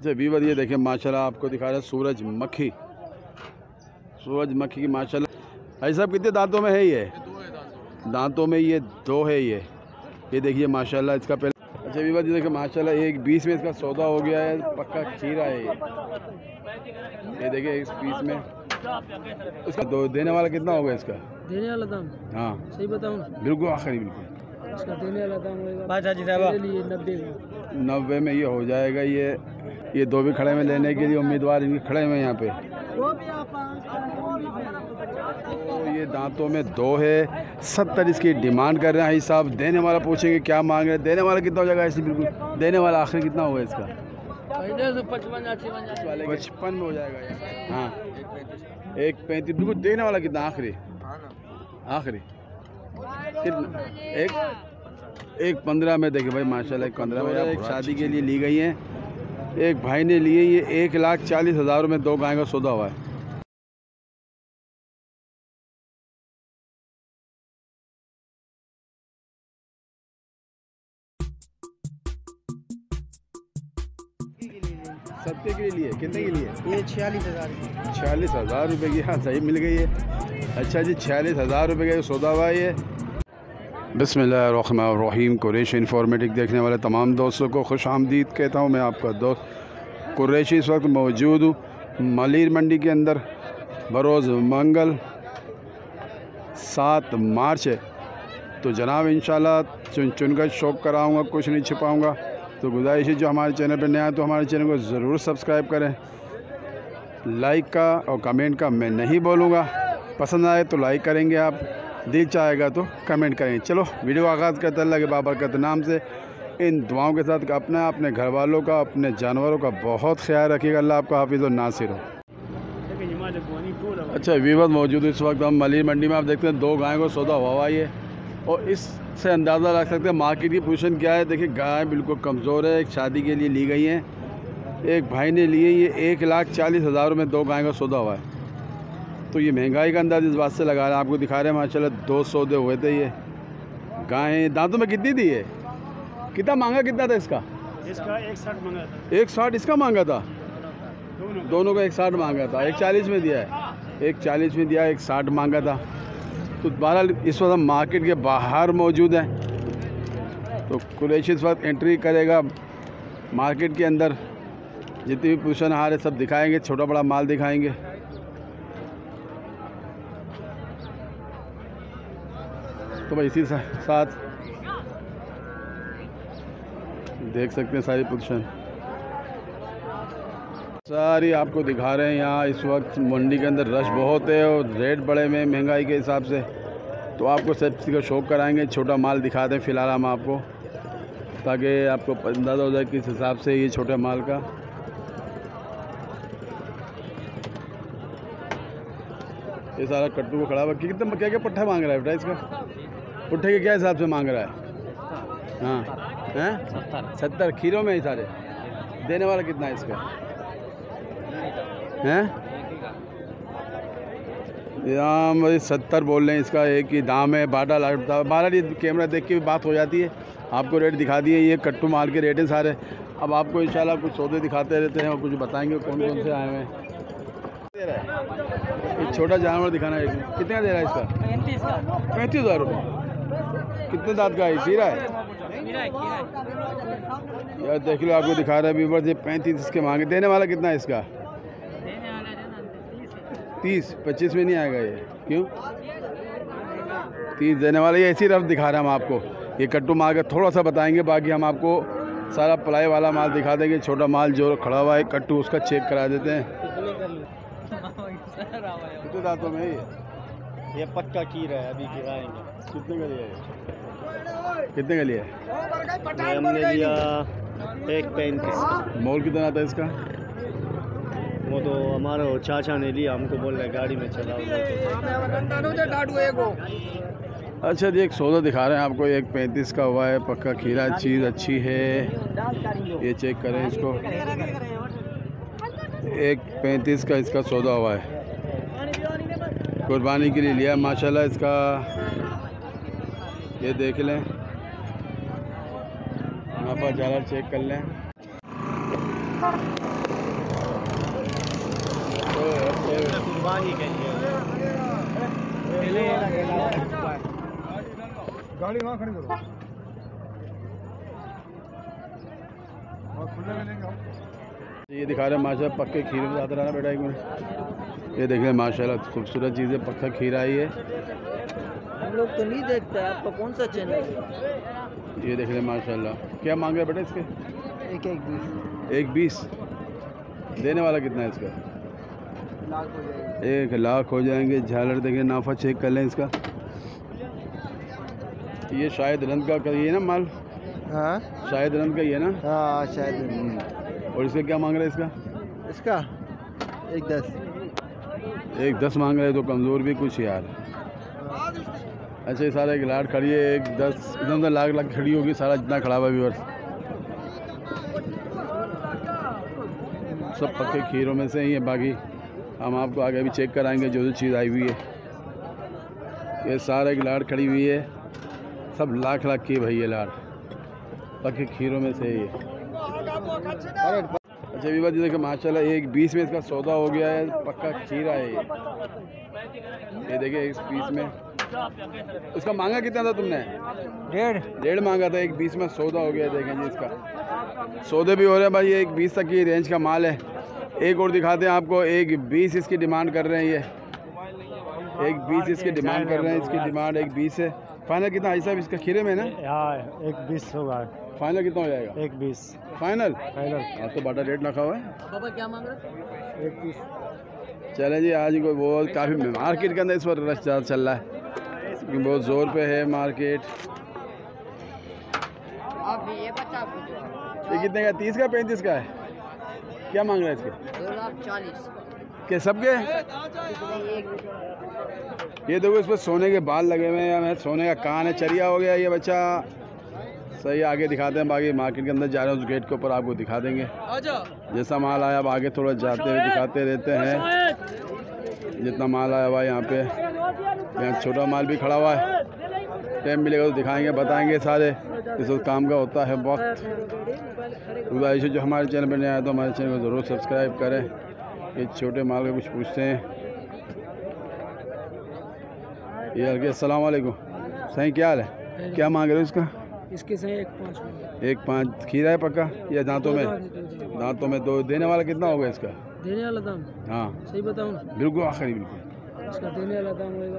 अच्छा वीवर ये देखें माशाल्लाह आपको दिखा रहा है सूरजमुखी की माशाल्लाह। भाई साहब कितने दांतों में है ये? दांतों में ये 2 है। ये देखिए माशाल्लाह इसका पहले। अच्छा वीवर ये देखें माशाल्लाह 1.20 में इसका सौदा हो गया है, पक्का खीरा है ये देखिए इस पीस में। इसका देने वाला कितना होगा इसका? देने वाला दाम? हाँ सही बताऊँ? बिल्कुल आखिरी बिल्कुल इसका देने वाला दाम होगा 90 में ये हो जाएगा। ये 2 भी खड़े में लेने के लिए उम्मीदवार इनके खड़े हुए यहाँ पे। तो ये दांतों में 2 है, 70 इसकी डिमांड कर रहे हैं। साहब देने वाला पूछेंगे क्या मांग रहे हैं, देने वाला कितना हो जाएगा? ऐसे बिल्कुल देने वाला आखिर कितना होगा इसका? 55 में हो जाएगा यार। हाँ 1.35 बिल्कुल। देने वाला कितना आखिरी? कितना? 1.15 में देखिए भाई माशाल्लाह 1.15 में। एक शादी के लिए ली गई है, एक भाई ने लिए। ये 1,40,000 में 2 गाय का सौदा हुआ है। सबके के लिए कितने के लिए? ये 46,000 की। 46,000 रुपये की। हाँ सही मिल गई है। अच्छा जी 46,000 रुपये का सौदा हुआ है ये। बिस्मिल्लाहिर्रहमानिर्रहीम। कुरैशी इन्फॉर्मेटिव देखने वाले तमाम दोस्तों को खुश आमदीद कहता हूँ। मैं आपका दोस्त कुरैशी इस वक्त मौजूद हूँ मलिर मंडी के अंदर। बरोज़ मंगल 7 मार्च है। तो जनाब इंशाल्लाह चुनकर शौक़ कराऊँगा, कुछ नहीं छिपाऊँगा। तो गुजारिश है जो हमारे चैनल पर नया है तो हमारे चैनल को ज़रूर सब्सक्राइब करें। लाइक का और कमेंट का मैं नहीं बोलूँगा, पसंद आए तो लाइक करेंगे आप, दिल चाहेगा तो कमेंट करेंगे। चलो वीडियो आगाज़ करते अल्लाह के बाबरकत नाम से, इन दुआओं के साथ अपना, अपने घर वालों का, अपने जानवरों का बहुत ख्याल रखिएगा। अल्लाह आपका हाफिज़ और नासिर हो। अच्छा वीवर मौजूद इस वक्त हम मलिर मंडी में। आप देखते हैं 2 गायों को सौदा हुआ ये, और इससे अंदाज़ा लग सकते हैं मार्केट की पोजीशन क्या है। देखिए गाय बिल्कुल कमज़ोर है, एक शादी के लिए ली गई हैं, एक भाई ने लिए। ये 1,40,000 में 2 गाय का सौदा हुआ है। तो ये महंगाई का अंदाज़ इस बात से लगा रहे हैं, आपको दिखा रहे हैं माशाल्लाह 2 सौदे हुए थे। ये गायें दांतों में कितनी थी? ये कितना मांगा, कितना था इसका? 1,60 मांगा था। 1,60 इसका मांगा था? दोनों का 1,60 मांगा था। 1,40 में दिया है, 1,40 में दिया, 1,60 मांगा था। तो बहरहाल इस वक्त हम मार्केट के बाहर मौजूद हैं। तो कुरैशी इस वक्त एंट्री करेगा मार्केट के अंदर। जितनी भी पोजीशन हार है सब दिखाएंगे, छोटा बड़ा माल दिखाएंगे। तो भाई इसी साथ देख सकते हैं सारी पोजीशन सारी आपको दिखा रहे हैं। यहाँ इस वक्त मंडी के अंदर रश बहुत है और रेट बड़े में महंगाई के हिसाब से। तो आपको सब चीज़ का शौक़ कराएंगे, छोटा माल दिखाते हैं फ़िलहाल हम आपको, ताकि आपको अंदाज़ा हो जाए किस हिसाब से ये छोटे माल का। ये सारा कट्टू को खड़ा हुआ। कितना क्या क्या पट्ठा मांग रहा है बेटा इसका? पुट्ठे के क्या हिसाब से मांग रहा है? हाँ हैं 70 खीरों में ही सारे। देने वाला कितना है इसका? हैं यहाँ 70 बोल रहे हैं इसका, एक ही दाम है। 12 कैमरा देख के भी बात हो जाती है। आपको रेट दिखा दिए, ये कट्टू माल के रेट हैं सारे। अब आपको इंशाल्लाह कुछ सौदे दिखाते रहते हैं और कुछ बताएंगे कौन कौन से आए हुए हैं। दे रहा है एक छोटा जानवर दिखाना है। कितना दे रहा है इसका? 35,000 रुपये। कितने दांत का है? खीरा है यार, देख लो आपको दिखा रहा है व्यूअर्स। ये 35 इसके मांगे। देने वाला कितना है इसका? 30। 25 में नहीं आएगा ये, क्यों? 30 देने वाला। ये ऐसी रफ दिखा रहे हैं हम आपको। ये कट्टू माल का थोड़ा सा बताएंगे, बाकी हम आपको सारा पलाई वाला माल दिखा देंगे। छोटा माल जो खड़ा हुआ है कट्टू, उसका चेक करा देते हैं। कितने दांतों में है ये? पक्का कीरा है, अभी गिराएंगे। कितने का लिया है? कितने का लिया है? हमने लिया 1.35। मोल कितना आता है इसका? वो तो हमारा चाचा ने लिया, हमको बोल रहे गाड़ी में चलाओ। अच्छा जी एक सौदा दिखा रहे हैं आपको। 1.35 का हुआ है, पक्का खीरा, चीज़ अच्छी है। ये चेक करें इसको। 1.35 का इसका सौदा हुआ है, कुर्बानी के लिए लिया माशाल्लाह इसका। ये देख लें, मुनाफा ज़्यादा चेक कर लें। कुर्बानी के लिए गाड़ी वहाँ खड़ी करो और खुले में लेंगे हम। ये दिखा रहे हैं माशाल्लाह पक्के खीरे में रहना बेटा एक मिनट। ये देख रहे हैं माशाल्लाह खूबसूरत चीज़ें, पक्का खीरा है ये। हम लोग तो नहीं देखते, आपका कौन सा चैनल है? ये देख रहे हैं माशाल्लाह। क्या मांग रहे हैं बेटा इसके? एक 1,20। देने वाला कितना है इसका? लाख हो जाएगा। 1 लाख हो जाएंगे। झालर देखें, नाफा चेक कर लें इसका। ये शायद रंग का ये ना माल, हाँ शायद रंग का ही है ना? हाँ शायद। और इसका क्या मांग रहे हैं इसका? इसका 1,10। 1,10 मांग रहे हैं तो कमज़ोर भी कुछ यार। अच्छा ये सारा एक लाट खड़ी है, 1,10 इधर लाख खड़ी होगी सारा जितना खड़ा हुआ व्यूअर्स। सब पक्के खीरों में से ही है, बाकी हम आपको आगे भी चेक कराएंगे जो जो चीज़ आई हुई है। ये सारा एक लाट खड़ी हुई है, सब लाख की है भाई ये लाट, पक्के खीरों में से ही है। अच्छा विवाद जी देखिए माशाल्लाह 1,20 में इसका सौदा हो गया है, पक्का खीरा है ये देखिए 1,20 में। उसका मांगा कितना था तुमने? 1.5 मांगा था, 1,20 में सौदा हो गया। देखें जी इसका सौदे भी हो रहे हैं भाई, 1,20 तक की रेंज का माल है। एक और दिखाते हैं आपको, 1,20 इसकी डिमांड कर रहे हैं ये, 1,20 इसकी डिमांड कर रहे हैं। इसकी डिमांड 1,20 है। फाइनल कितना है साहब इसका खीरे में ना? हाँ 1,20 होगा। फाइनल कितना हो जाएगा? 1,20 फाइनल। फाइनल। हाँ तो बड़ा रेट रखा हुआ है। पापा क्या मांग रहे? 1,30। चले जी आज को वो काफ़ी मार्केट के अंदर इस वक्त रश ज़्यादा चल रहा है, क्योंकि बहुत ज़ोर पे है मार्केट। ये कितने का? 30 का 35 का है? क्या मांग रहा है इसके? 2,40,000 क्या सबके? ये देखो इस पर सोने के बाल लगे हुए हैं, सोने का कान है, चरिया हो गया ये बच्चा। सही आगे दिखाते हैं, बाकी मार्केट के अंदर जा रहे हैं उस गेट के ऊपर आपको दिखा देंगे जैसा माल आया। अब आगे थोड़ा जाते हुए दिखाते रहते हैं जितना माल आया हुआ है यहाँ पे। यहाँ छोटा माल भी खड़ा हुआ है, टाइम मिलेगा तो दिखाएंगे बताएंगे सारे। इस वक्त काम का होता है वक्त। गुजारिश है जो हमारे चैनल पर नहीं आया तो हमारे चैनल को ज़रूर सब्सक्राइब करें। ये छोटे माल का कुछ पूछते हैं। ये हल्के अस्सलाम वालेकुम, सही क्या हाल है? क्या मांग रहे हो इसका? इसके सही 1,5 1,5 खीरा है पक्का या दांतों में? दांतों में। तो देने वाला कितना होगा इसका? देने वाला दाम हाँ सही बताऊँ ना? बिल्कुल आखिरी बिल्कुल। इसका देने वाला दाम होगा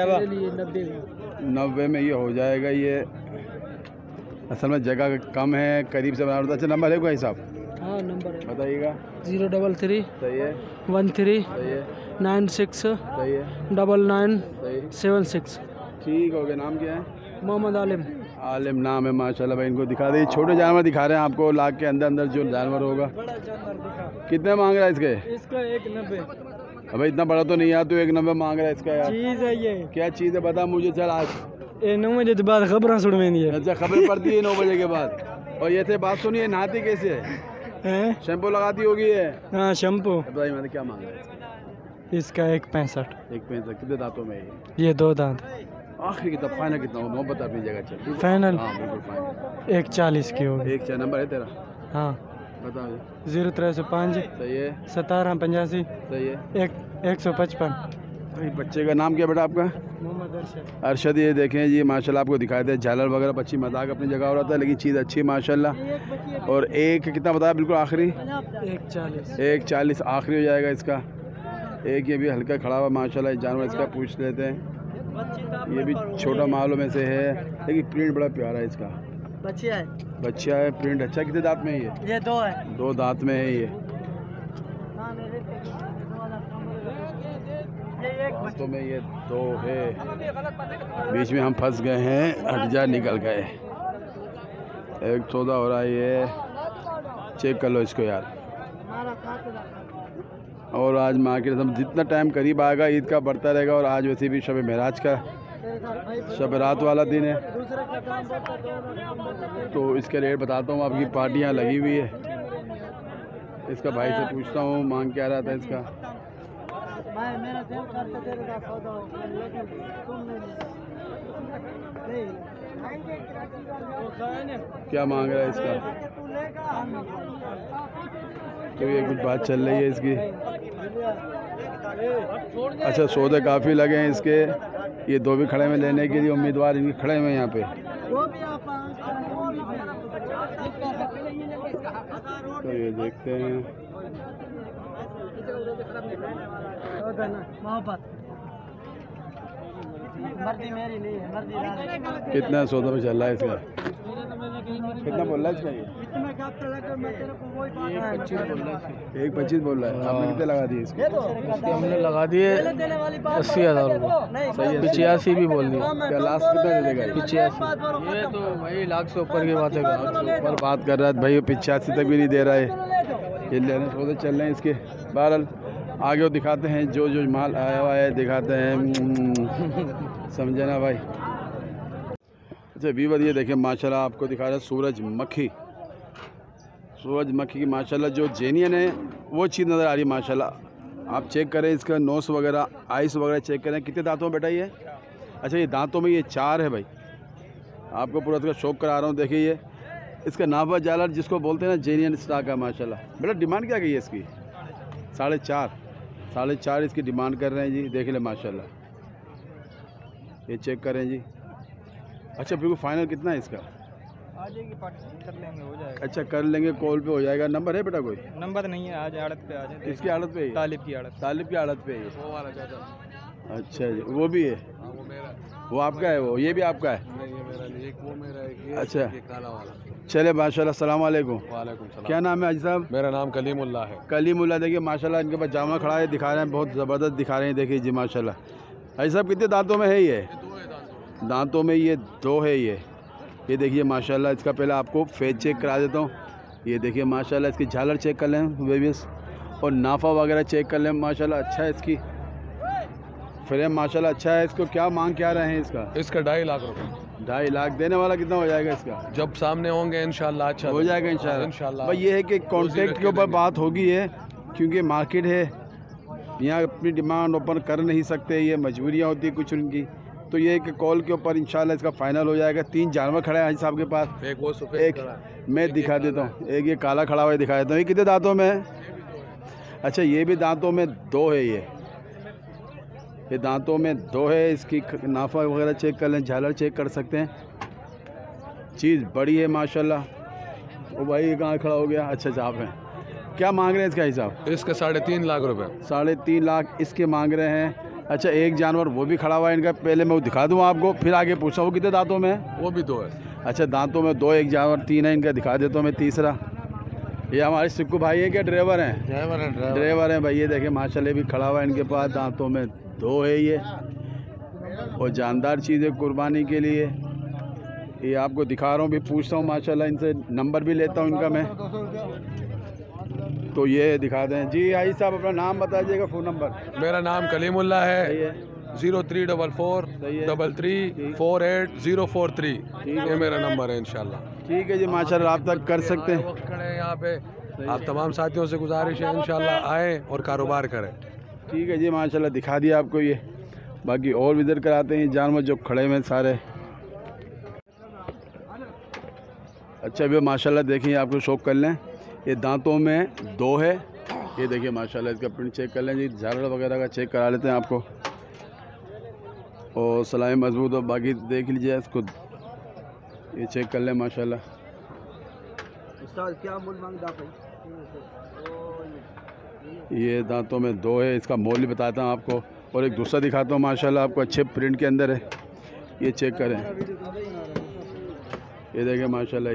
90 में ये हो जाएगा। ये असल में जगह कम है, करीब से बना। अच्छा नंबर है कोई साहब? हाँ नंबर है, बताइएगा। 033 सही है 13 सही है 96 सही है 99 सही। 76। ठीक हो गया। नाम क्या है? मोहम्मद आलिम। आलिम नाम है माशाल्लाह भाई। इनको दिखा दे, छोटे जानवर दिखा रहे हैं आपको, लाख के अंदर अंदर जो जानवर होगा। कितने मांग रहा है इसके? इसका 1,90। अबे इतना बड़ा तो नहीं यार, तू 1,90 मांग रहा है इसका यार। चीज़ है ये, क्या चीज़ है बता मुझे। चल आज 9 बजे के बाद खबर सुन में है। अच्छा खबर पड़ती है 9 बजे के बाद। और ये थे बात सुनिए, नहाती कैसे है? शैम्पू लगाती होगी है? हाँ शैम्पू। बताइए मैंने क्या मांगा है इसका 1,65। 1,65। कितने दांतों में है ये 2 दांत। आखिरी कितना फाइनल कितना हो? मोहब्बत अपनी जगह चल। फाइनल हाँ बिल्कुल फाइनल। 1,40 की होगी। 1 नंबर है तेरा? हाँ बताओ। 0,305 सही है 1785 सही है 155। भाई बच्चे का नाम क्या बेटा आपका? मोहम्मद अरशद। अरशद। ये देखें जी माशाल्लाह आपको दिखाए थे झालर वगैरह बच्ची मजाक अपनी जगह हो रहा था, लेकिन चीज़ अच्छी माशाल्लाह। और एक कितना बताया बिल्कुल आखिरी? 1,40। 1,40 आखिरी हो जाएगा इसका। एक ये भी हल्का खड़ा हुआ माशाल्लाह जानवर, इसका पूछ लेते हैं। ये भी छोटा मालों में से है, लेकिन प्रिंट बड़ा प्यारा है इसका। बच्चिया है, बच्चा है, प्रिंट अच्छा। कितने दांत में है ये 2 है। 2 दांत में है ये। दांतों में ये 2 है। बीच में हम फंस गए हैं, हट जा निकल गए। एक सौदा हो रहा है ये, चेक कर लो इसको यार। और आज मार्केट सब जितना टाइम करीब आएगा ईद का बढ़ता रहेगा। और आज वैसे भी शब महराज का शब रात वाला दिन है, तो इसके रेट बताता हूँ। आपकी पार्टियाँ लगी हुई है। इसका भाई से पूछता हूँ मांग क्या रहा था इसका। क्या मांग रहा है इसका? तो ये कुछ बात चल रही है इसकी। अच्छा, सौदे काफ़ी लगे हैं इसके। ये दो भी खड़े में लेने के लिए उम्मीदवार इनके खड़े हुए हैं यहाँ पे। तो ये देखते हैं कितना सौदा में चल रहा है इसका। कितना बोल रहा है इसका? ये 1.25 बोल रहा है। आपने कितने लगा दिए इसके? हमने लगा दिए 80,000 रुपये। सही है। 85 भी बोल दिया। क्या लास्ट कितना दे देगा? 85। ये तो भाई लाख से ऊपर की बात है। ऊपर बात कर रहा है भाई, 85 तक भी नहीं दे रहा है। ये लेने सौदे चल रहे हैं इसके। बहरहाल आगे वो दिखाते हैं, जो जो माल आया हुआ है दिखाते हैं। समझे ना भाई। अच्छा वीवर, ये देखें माशाल्लाह आपको दिखा रहा है सूरजमुखी। सूरजमुखी की माशाल्लाह जो जेन्युइन है वो चीज़ नज़र आ रही है माशाल्लाह। आप चेक करें इसका नोस वगैरह, आइस वगैरह चेक करें। कितने दांतों में बेटा ये? अच्छा, ये दांतों में ये 4 है भाई। आपको पूरा इसका शौक करा रहा हूँ। देखिए ये इसका नाभा जालर जिसको बोलते हैं ना, जेन्युइन स्टॉक है माशाल्लाह। बेटा डिमांड क्या गई है इसकी? 4.5 इसकी डिमांड कर रहे हैं जी। देख ले माशाल्लाह, ये चेक करें जी। अच्छा बिल्कुल फाइनल कितना है इसका? आ जाएगी, कर लेंगे, हो जाएगा। अच्छा कर लेंगे, कॉल पे हो जाएगा। नंबर है बेटा कोई? नंबर नहीं है, आज आड़त पे आ जाए। किसकी आड़त पे है? तालिब की आड़त। तालिब की आड़त पे है। अच्छा जी, वो भी है? वो आपका है? वो ये भी आपका है? अच्छा, चले माशाल्लाह। अस्सलाम वालेकुम। क्या नाम है हाजी साहब? मेरा नाम कलीमुल्लाह है। कलीमुल्लाह। देखिए माशाल्लाह इनके पास जामा खड़ा है, दिखा रहे हैं, बहुत ज़बरदस्त दिखा रहे हैं। देखिए जी माशाल्लाह। हाजी साहब कितने दांतों में है ये? दांतों में ये 2 है। ये देखिए माशाल्लाह। इसका पहले आपको फेस चेक करा देता हूँ। ये देखिए माशाल्लाह, इसकी झालर चेक कर लें बेबीस, और नाफा वगैरह चेक कर लें माशाल्लाह। अच्छा है इसकी फ्रेम माशाल्लाह, अच्छा है। इसको क्या मांग क्या रहे हैं इसका? इसका 2.5 लाख रुपए। 2.5 लाख। देने वाला कितना हो जाएगा इसका? जब सामने होंगे इंशाल्लाह अच्छा हो जाएगा इंशाल्लाह। भाई ये है कि कॉन्ट्रैक्ट के ऊपर बात होगी है, क्योंकि मार्केट है यहाँ, अपनी डिमांड ओपन कर नहीं सकते, ये मजबूरियाँ होती है कुछ उनकी। तो ये है कि कॉल के ऊपर इंशाल्लाह इसका फाइनल हो जाएगा। 3 जानवर खड़े हैं हाजी साहब के पास। एक वो सफेद एक मैं दिखा देता हूँ, एक ये काला खड़ा हुआ दिखा देता हूँ। ये कितने दांतों में है? अच्छा, ये भी दांतों में 2 है। ये दांतों में 2 है। इसकी नाफा वगैरह चेक कर लें, झालर चेक कर सकते हैं। चीज़ बड़ी है माशाल्लाह। ओ भाई ये कहाँ खड़ा हो गया? अच्छा आप हैं। क्या मांग रहे हैं इसका हिसाब? इसका 3.5 लाख रुपए। 3.5 लाख इसके मांग रहे हैं। अच्छा, एक जानवर वो भी खड़ा हुआ है इनका, पहले मैं वो दिखा दूँ आपको, फिर आगे पूछा वो कितने दांतों में है? वो भी 2 है। अच्छा, दांतों में 2, एक जानवर 3 है इनका। दिखा देता हूँ मैं तीसरा। ये हमारे सिक्कू भाई है क्या? ड्राइवर हैं? ड्राइवर हैं भाई। ये देखें माशाल्लाह भी खड़ा हुआ है इनके पास। दांतों में 2 है ये, और जानदार चीज़ है कुर्बानी के लिए। ये आपको दिखा रहा हूँ, भी पूछता हूँ माशाल्लाह इनसे, नंबर भी लेता हूँ इनका मैं। तो ये दिखा दें जी। हाजी साहब अपना नाम बता दीजिएगा, फ़ोन नंबर। मेरा नाम कलीमुल्लाह है। सही है। 03443348 ये मेरा नंबर है इंशाल्लाह। ठीक है जी माशाल्लाह, आप तक कर सकते हैं। खड़े हैं यहाँ पे। आप तमाम साथियों से गुजारिश है इंशाल्लाह आए और कारोबार करें। ठीक है जी माशाल्लाह, दिखा दिया आपको ये। बाकी और विजिट कराते हैं जानवर जो खड़े हुए सारे। अच्छा भी माशाल्लाह देखिए, आपको शौक कर लें। ये दांतों में 2 है। ये देखिए माशाल्लाह, इसका प्रिंट चेक कर लें जी। झालर वगैरह का चेक करा लेते हैं आपको, और सलाई मजबूत और बाकी देख लीजिए इसको, ये चेक कर लें माशाल्लाह। क्या मूल मांगता भाई? ये दांतों में 2 है। इसका मोल भी बताता हूँ आपको, और एक दूसरा दिखाता हूँ माशाल्लाह आपको, अच्छे प्रिंट के अंदर है। ये चेक करें, ये देखें माशाल्लाह।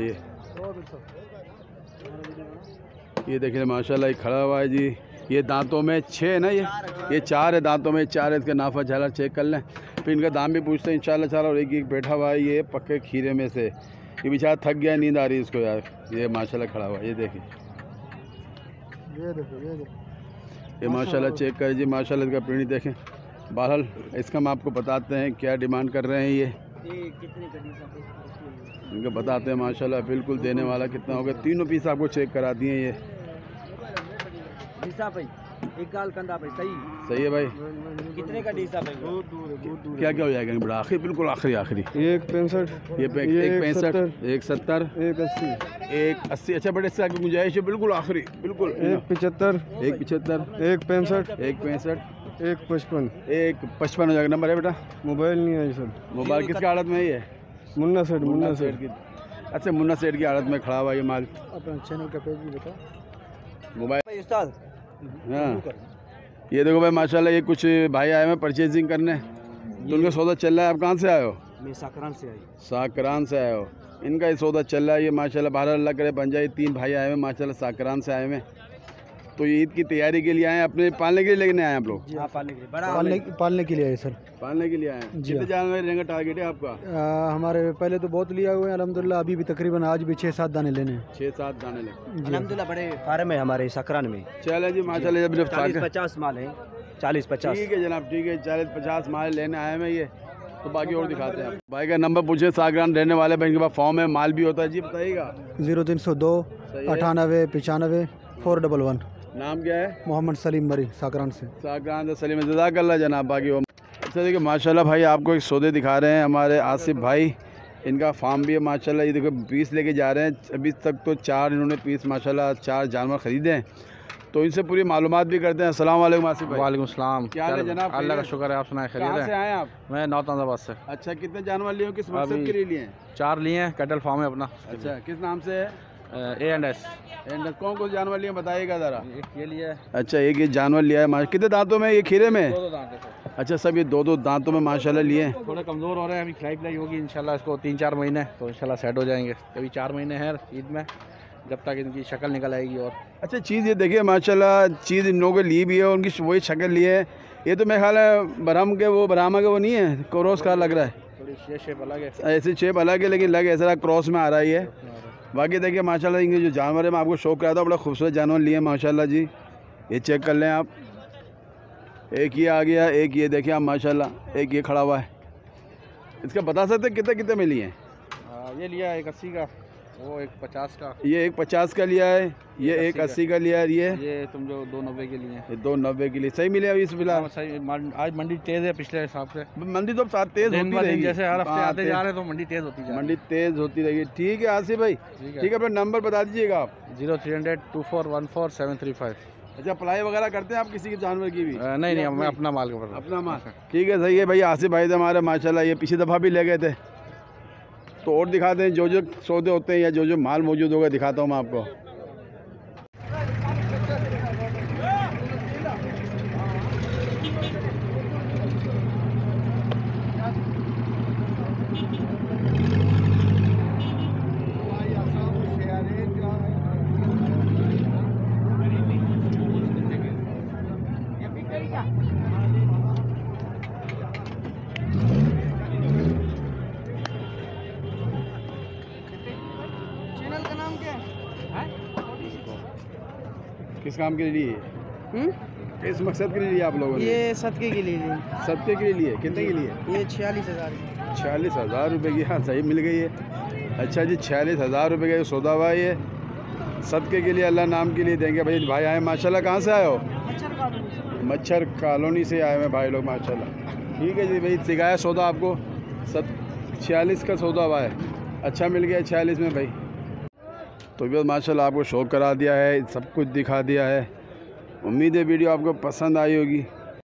ये देखिए माशाल्लाह, ये खड़ा हुआ है जी। ये दांतों में 6 है ना, ये 4 है। दांतों में 4 है। इसका नाफा झालर चेक कर लें, फिर इनका दाम भी पूछते हैं इंशाल्लाह ताला। और एक बैठा हुआ है ये पक्के खीरे में से, ये बेचारा थक गया, नींद आ रही है इसको यार। ये माशाल्लाह खड़ा हुआ है, ये देखिए, ये माशाल्लाह चेक करें जी माशाल्लाह। इसका प्रिंट देखें। बहरहाल इसका हम आपको बताते हैं क्या डिमांड कर रहे हैं। ये इनको बताते हैं माशाल्लाह, बिल्कुल देने वाला कितना होगा। तीनों पीस आपको चेक करा दिए। ये एक गाल कंधा पे सही सही है भाई। कितने का डीसा पे क्या क्या हो जाएगा बड़ा आखिरी, बिल्कुल आखिरी आखिरी? 165, ये 165, 170, 180, 180। अच्छा बड़े इससे आगे गुंजाइश है, बिल्कुल आखिरी, बिल्कुल 175, 175, 165, 165, 155। 155 हो जाएगा। नंबर है बेटा? मोबाइल नहीं है सर। मोबाइल किसकी हालत में है ये? मुन्ना सेठ की। अच्छा मुन्ना सेठ की हालत में खड़ा हुआ ये माल। अपना चैनल का पेज भी बता। मोबाइल उस्ताद हाँ ये देखो भाई माशाल्लाह, ये कुछ भाई आए हैं परचेजिंग करने, तो उनका सौदा चल रहा है। आप कहाँ से आए हो? मैं साकरान से आई। साकरान से आए हो। इनका ये सौदा चल रहा है ये माशाल्लाह, बाहर अल्लाह करे बन जाए। 3 भाई आए हैं माशाल्लाह साकरान से आए हैं। तो ये ईद की तैयारी के लिए आए हैं, अपने पालने के लिए लेके आए हैं आप लोग? हाँ, पालने के लिए बड़ा पालने के लिए आए सर। पालने के लिए आए हैं। कितने जानवर लेने का टारगेट है आपका? हमारे पहले तो बहुत लिया हुए हैं अल्हम्दुलिल्लाह, अभी भी तकरीबन आज भी 6-7 दाने लेने हैं। 6-7 दाने लेंगे अल्हम्दुलिल्लाह। बड़े फार्म है हमारे साकरान में। चले जी माशाल्लाह। 40-50 माल है। 40-50 ठीक है जनाब, ठीक है। 40-50 माल लेने आए हैं ये, तो बाकी और दिखाते हैं। भाई का नंबर पूछे, साकरान रहने वाले भाई, इनके पास फॉर्म है, माल भी होता है जी, बताइएगा। 0302 98 95 411। नाम क्या है? मोहम्मद सलीम मरी, साकरान से। साकरान से सलीम, जज़ाकल्लाह जनाब। बाकी वो अच्छा देखिए माशाल्लाह भाई, आपको एक सौदे दिखा रहे हैं हमारे आसिफ भाई। इनका फार्म भी है माशाल्लाह। ये देखो पीस लेके जा रहे हैं। अभी तक तो 4 इन्होंने पीस माशाल्लाह 4 जानवर ख़रीदे हैं, तो इनसे पूरी मालूमात भी करते हैं। अस्सलाम वालेकुम आसिफ भाई। वालेकुम सलाम। क्या हाल है जनाब? अल्लाह का शुक्र है, आप सुनाए खैरियत कहाँ से है? आए आप? मैं नौतंदाबाद से। अच्छा कितने जानवर लिए हो, किस मकसद के लिए लिए हैं? 4 लिए हैं, कैटल फार्म है अपना। अच्छा किस नाम से है? A&S। कौन कौन जानवर लिए बताइएगा ज़रा। ये लिया है। अच्छा एक ये जानवर लिया है माशा। कितने दांतों में ये खीरे में? 2 दांत है सर। अच्छा सब ये 2 दांतों में माशाल्लाह लिए हैं। थोड़े कमज़ोर हो रहे हैं, अभी खिलाई होगी इंशाल्लाह इसको 3-4 महीने, तो इंशाल्लाह सेट हो जाएंगे। अभी 4 महीने हैं ईद में, जब तक इनकी शक्ल निकल आएगी। और अच्छा चीज़ ये देखिए माशाल्लाह, चीज़ इन लोगों के लिए भी है, उनकी वही शक्ल ली है। ये तो मेरे ख्याल है ब्रह्म के वो ब्राह्मा के वो नहीं है, क्रॉस का लग रहा है। थोड़ी शेप अलग है, ऐसी शेप अलग है, लेकिन लग ऐसा क्रॉस में आ रहा है। बाकी देखिए माशाल्लाह इनके जो जानवर है, मैं आपको शौक कराता हूँ, बड़ा खूबसूरत जानवर लिए माशाल्लाह जी। ये चेक कर लें आप। एक ये आ गया, एक ये देखिए आप माशाल्लाह, एक ये खड़ा हुआ है। इसका बता सकते हैं कितने कितने में लिए हैं? ये लिया 180 का, वो 150 का। ये 150 का लिया है, ये 180 का लिया है। ये तुम जो 290 के लिए, ये 290 के लिए सही मिले अभी इस फिलहाल? सही। आज मंडी तेज़ है पिछले हिसाब से। मंडी तो साथ तेज़ होती रहेगी, जैसे हर हफ्ते आते जा रहे हैं तो मंडी तेज़ होती है। मंडी तेज़ होती रहेगी। ठीक है आसिफ भाई, ठीक है। अपना नंबर बता दीजिएगा आप। 0300 2414 735। अच्छा अप्लाई वगैरह करते हैं आप किसी के जानवर की भी? नहीं, मैं अपना माल का अपना माल। ठीक है सही है भाई। आसिफ भाई से हमारे माशाल्लाह, ये पिछली दफ़ा भी ले गए थे। तो और दिखाते हैं जो जो सौदे होते हैं या जो जो माल मौजूद होगा, दिखाता हूँ मैं आपको। किस काम के लिए? किस मकसद के लिए आप लोगों ने? ये सदके के लिए लिए। सदके के लिए? कितने के लिए? ये 46,000। 46,000 रुपये की। हाँ सही मिल गई है। अच्छा जी 46,000 रुपये का ये सौदा हुआ है। ये सदके के लिए, अल्लाह नाम के लिए देंगे भाई। भाई आए माशाल्लाह। कहाँ से आए हो? मच्छर कॉलोनी से आए हैं भाई लोग माशाल्लाह। ठीक है जी भाई, सिखाया सौदा आपको। 46 का सौदा हुआ है। अच्छा मिल गया 46 में भाई। तो बस माशाल्लाह आपको शौक करा दिया है, सब कुछ दिखा दिया है। उम्मीद है वीडियो आपको पसंद आई होगी।